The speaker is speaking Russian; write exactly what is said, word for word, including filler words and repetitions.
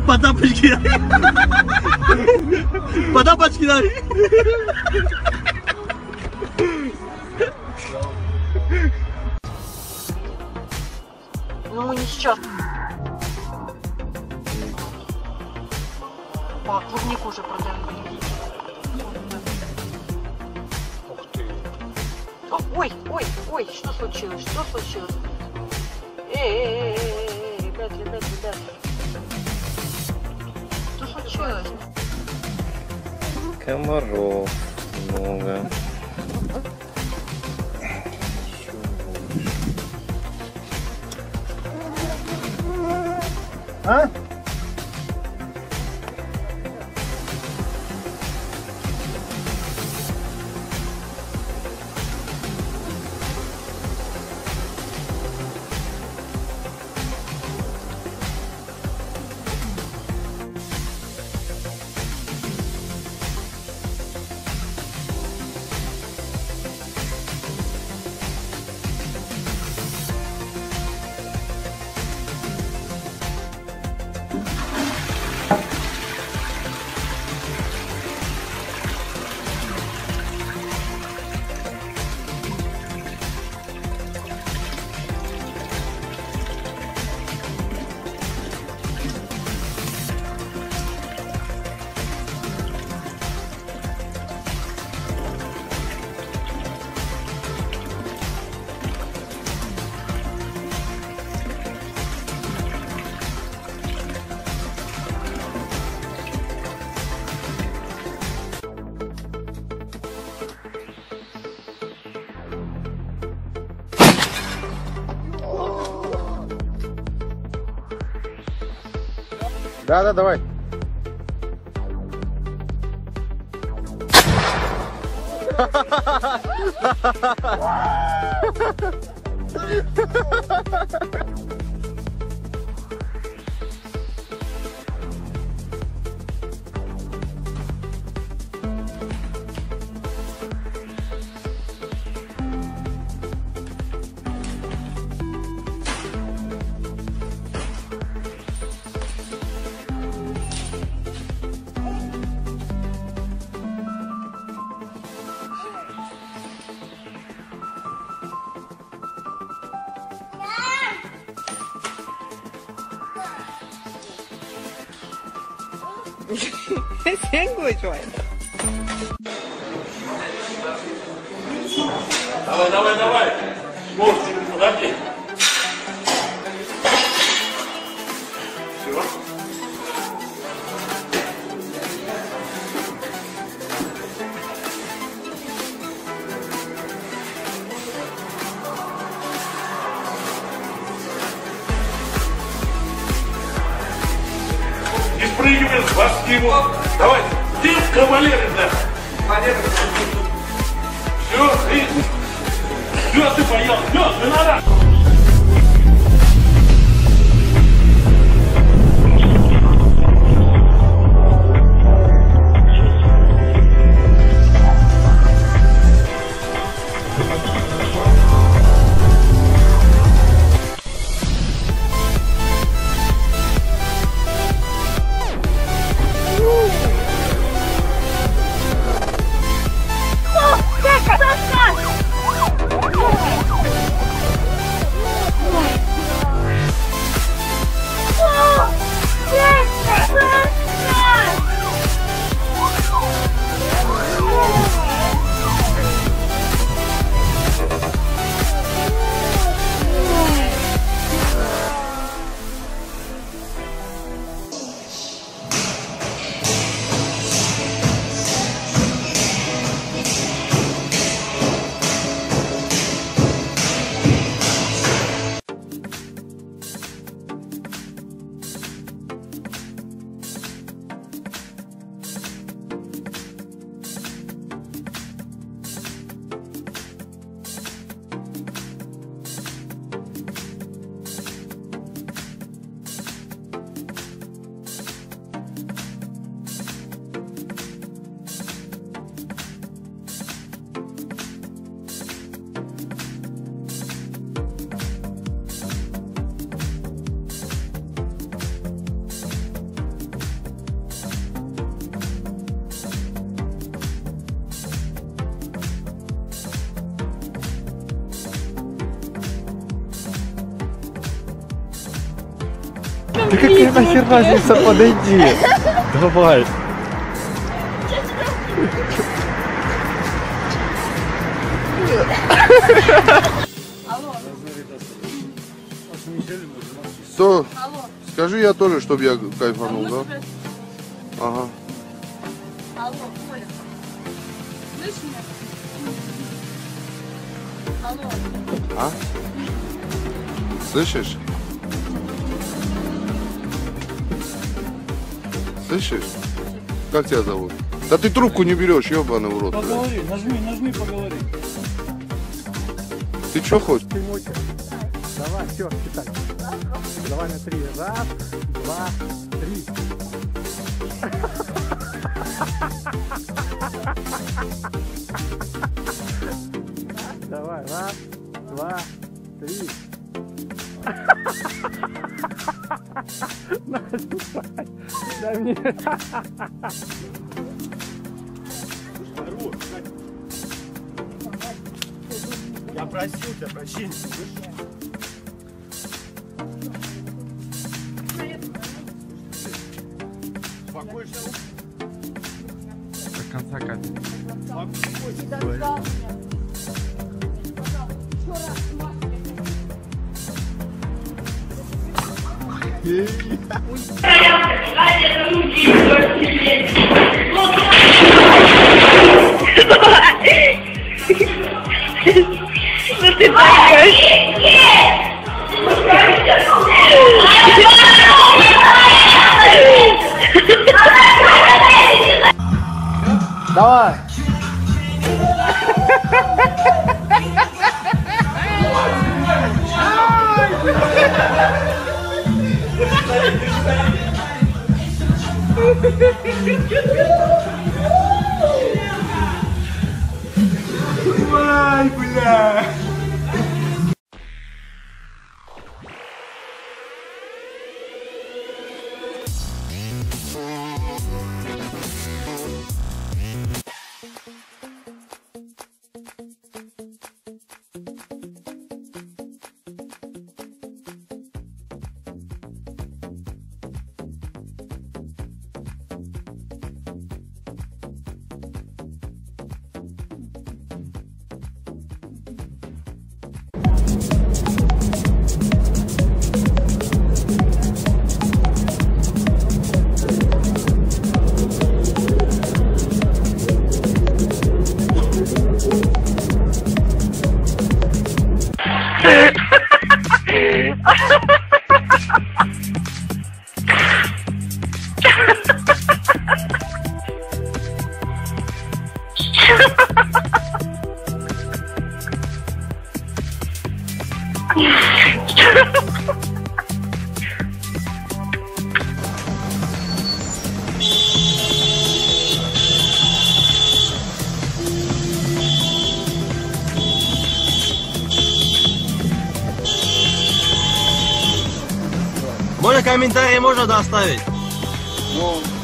По тапочке дай. По тапочке дай. Ну мы не сейчас. О, клубнику уже продаем. Ух ты. О, ой, ой, ой, что случилось? Что случилось? Эй, эй, эй, эй, ребят, ребят, ребят. Что случилось? Комаров много. А? Да, да, давай. 생고 좋아해. Давай, давай, давай. Мостик, подожди. Все. Не спрыгивай с башки его. Давай, ты кавалеры, да. Все, ты. Все, ты боялся. Все, ты надо. Да какая нахер разница, подойди. Давай. Что? Скажи я тоже, чтобы я кайфанул, да? Ага. Алло, Коля. Слышишь меня? Алло. А? Слышишь? Слышишь? Как тебя зовут? Да ты трубку не берешь, ебаный в рот. Поговори, нажми, нажми, поговори. Ты что хочешь? Давай, все, считай. Давай на три. Раз, два, три. Давай, раз, два, три. Наступай. Дай мне. Я просил тебя прощения. Успокойся. До конца капит. Что ты такаешь? Давай. Ай, бля. Можно комментарии можно доставить? Ну,